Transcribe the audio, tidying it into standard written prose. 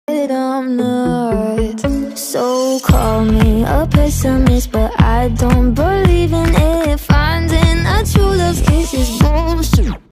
I'm not. So call me a pessimist, but I don't believe